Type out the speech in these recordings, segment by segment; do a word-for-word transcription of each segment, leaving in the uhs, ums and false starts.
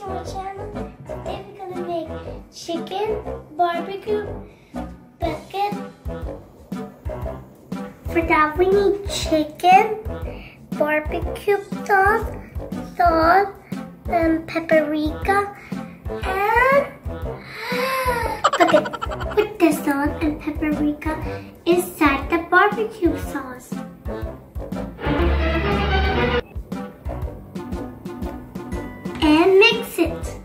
to my channel. Today we're gonna make chicken barbecue bucket. For that we need chicken, barbecue sauce, salt, and paprika, and bucket. Put the salt and paprika inside the barbecue sauce. And mix it.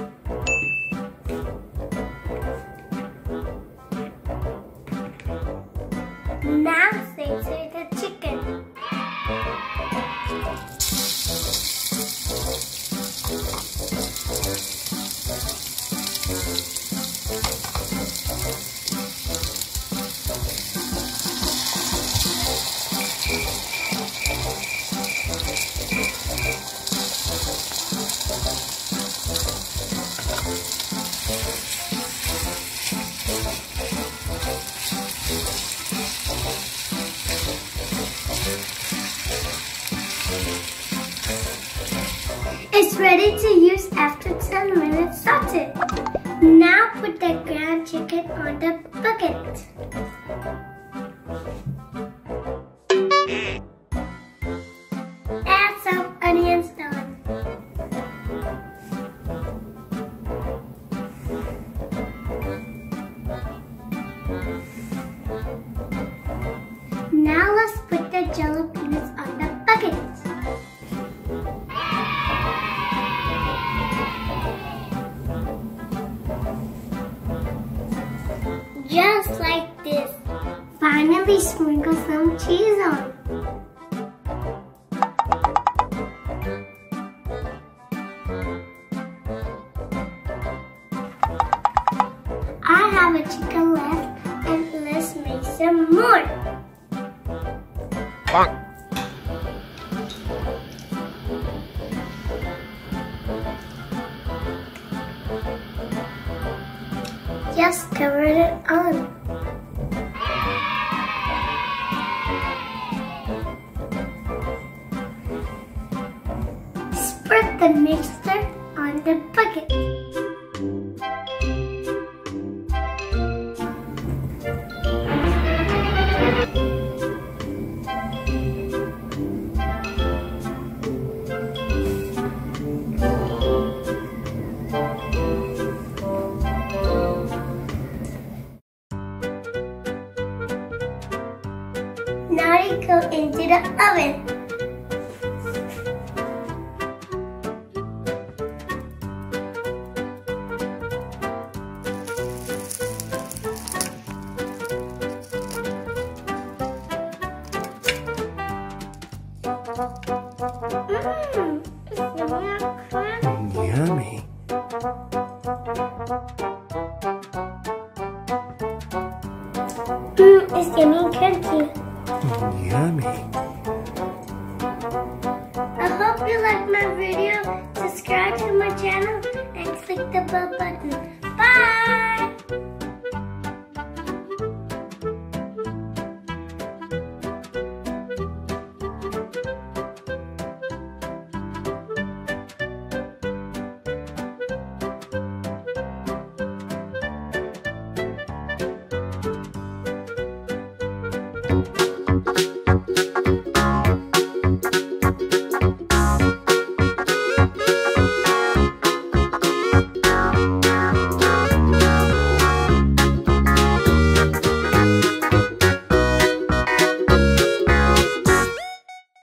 Now saute the chicken. It's ready to use after ten minutes sauteed. Now put the ground chicken on the bucket. Add some onions on. Now let's put the jalapenos on the bucket. Just like this. Finally sprinkle some cheese on. I have a chicken left and let's make some more. Bonk. Just cover it on. Spread the mixture on the bucket. Now you go into the oven. Mmm, it's yummy. Yummy. Mmm, it's yummy and crunchy. Yummy. I hope you like my video. Subscribe to my channel and click the bell button.